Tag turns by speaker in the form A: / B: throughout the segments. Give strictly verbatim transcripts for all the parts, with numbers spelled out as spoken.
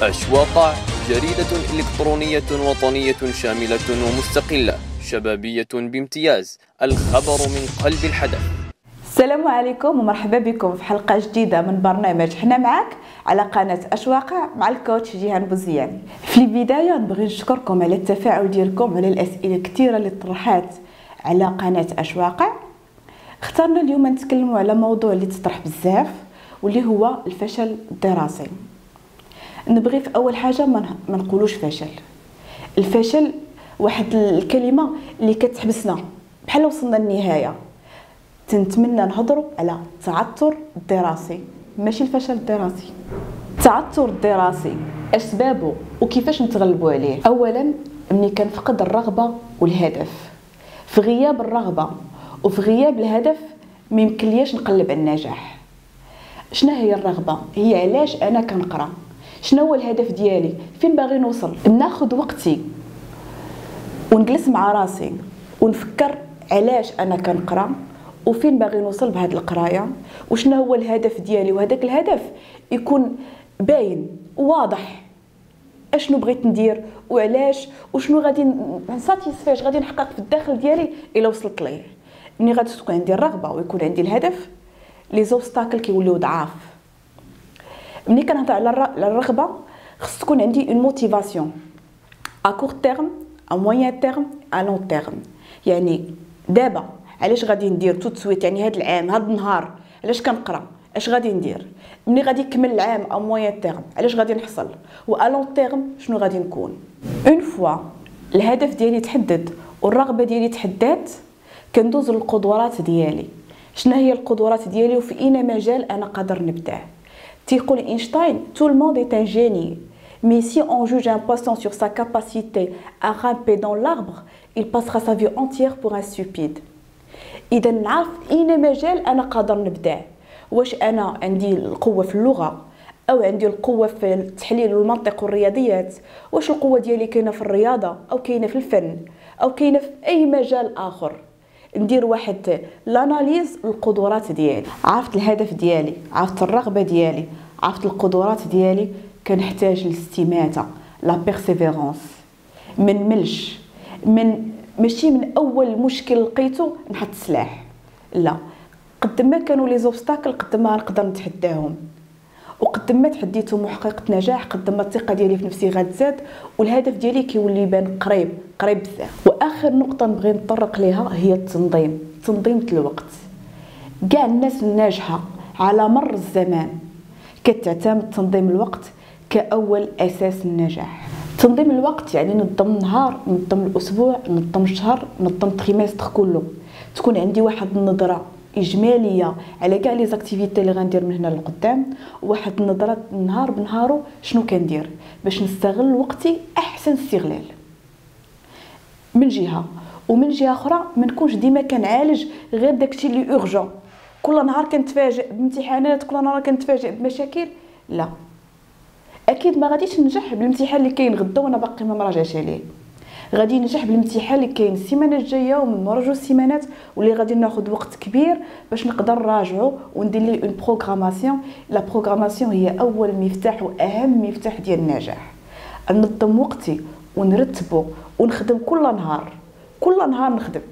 A: أشواق، جريدة إلكترونية وطنية شاملة ومستقلة شبابية بامتياز، الخبر من قلب الحدث.
B: السلام عليكم ومرحبا بكم في حلقة جديدة من برنامج حنا معاك على قناة أشواق مع الكوتش جيهان بوزيان. في البداية نبغي نشكركم على التفاعل ديالكم على الأسئلة الكثيرة اللي طرحات على قناة أشواق. اخترنا اليوم نتكلموا على موضوع اللي تطرح بزاف واللي هو الفشل الدراسي. نبغي في اول حاجه ما نقولوش فشل. الفشل واحد الكلمه اللي كتحبسنا بحال وصلنا للنهايه. تنتمنى نهضروا على التعثر الدراسي ماشي الفشل الدراسي. التعثر الدراسي اسبابه وكيفاش نتغلبوا عليه؟ اولا ملي كنفقد الرغبه والهدف. في غياب الرغبه وفي غياب الهدف ما يمكنلياش نقلب على النجاح. شنو هي الرغبه؟ هي علاش انا كنقرا، شنو هو الهدف ديالي، فين باغي نوصل. ناخذ وقتي ونجلس مع راسي ونفكر علاش انا كنقرا وفين باغي نوصل بهاد القرايه وشنو هو الهدف ديالي، وهذاك الهدف يكون باين واضح اشنو بغيت ندير وعلاش وشنو غادي نساتيسفاش غادي نحقق في الداخل ديالي الا وصلت ليه. ملي غادي تكون عندي الرغبه ويكون عندي الهدف لي زوبستاكل كيوليو ضعاف. ملي كنهضر على الرغبه خص تكون عندي اون موتيفاسيون ا كور تيرم ا موين تيرم ا لون تيرم. يعني دابا علاش غادي ندير توت سويت، يعني هذا العام هذا النهار علاش كنقرا، اش غادي ندير. ملي غادي يكمل العام ا موين تيرم علاش غادي نحصل، و ا لون تيرم شنو غادي نكون. اون فوا الهدف ديالي تحدد والرغبه ديالي تحدات كندوز للقدرات ديالي. شنو هي القدرات ديالي وفي اي مجال انا قادر نبدع. تيقول اينشتاين tout le monde est un génie mais si on juge un poisson sur sa capacité à grimper dans l'arbre il passera sa vie entière pour un stupide. اذا نعرف اي مجال انا قادر نبدع. واش انا عندي القوه في اللغه او عندي القوه في التحليل والمنطق والرياضيات، واش القوه ديالي كاينه في الرياضه او كاينه في الفن او كاينه في اي مجال اخر. ندير واحد لاناليز القدرات ديالي. عرفت الهدف ديالي، عرفت الرغبه ديالي، عرفت القدرات ديالي، كنحتاج للاستماته لا بيرسيفيرونس. من ملش من ماشي من اول مشكل لقيته نحط السلاح، لا. قد ما كانوا لي زوبستاكل قد ما نقدر نتحداهم، وقد ما تحديت وحققت نجاح قد ما الثقه ديالي في نفسي غتزاد والهدف ديالي كيولي يبان قريب قريب بزاف. واخر نقطه نبغي نطرق ليها هي التنظيم. تنظيم الوقت. كاع الناس الناجحه على مر الزمان كتعتمد تنظيم الوقت كاول اساس النجاح. تنظيم الوقت يعني نظم النهار، نظم الاسبوع، نظم الشهر، نظم التريمستر كله. تكون عندي واحد النظره اجماليه على كاع لي زاكتيفيتي اللي غندير من هنا لقدام، وواحد النظره نهار بنهارو شنو كندير باش نستغل وقتي احسن استغلال. من جهه ومن جهه اخرى ما نكونش ديما كنعالج غير داكشي اللي اورجون. كل نهار كنتفاجئ بامتحانات، كل نهار كنتفاجئ بمشاكل، لا. اكيد ما غاديش ننجح بالامتحان اللي كاين غدا وانا باقي ما مراجعش عليه. غادي ننجح بالامتحان اللي كاين السيمانه الجايه ومن مورا جوج سيمانات واللي غادي ناخذ وقت كبير باش نقدر نراجعو وندير ليه اون بروغراماسيون. لا بروغراماسيون هي اول مفتاح واهم مفتاح ديال النجاح. ننظم وقتي ونرتبو ونخدم كل نهار كل نهار نخدم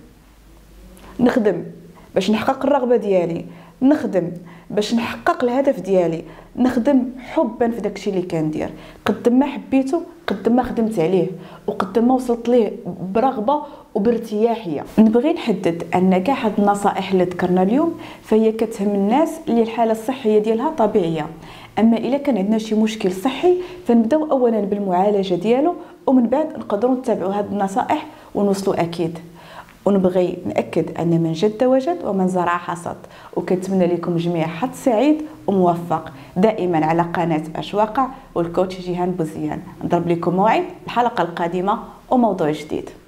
B: نخدم باش نحقق الرغبه ديالي، نخدم باش نحقق الهدف ديالي، نخدم حبا في داكشي اللي كندير. قد ما حبيته قد ما خدمت عليه وقد ما وصلت ليه برغبه وبارتياحيه. نبغي نحدد ان كاع هاد النصائح اللي ذكرنا اليوم فهي كتهم الناس اللي الحاله الصحيه ديالها طبيعيه. اما الا كان عندنا شي مشكل صحي فنبداو اولا بالمعالجه ديالو ومن بعد نقدروا نتبعوا هاد النصائح ونوصلوا اكيد. ونبغي ناكد ان من جد وجد ومن زرع حصد. وكنتمنى لكم جميع حظ سعيد وموفق دائما على قناه اشواق والكوتش جيهان بوزيان. نضرب لكم موعد الحلقه القادمه وموضوع جديد.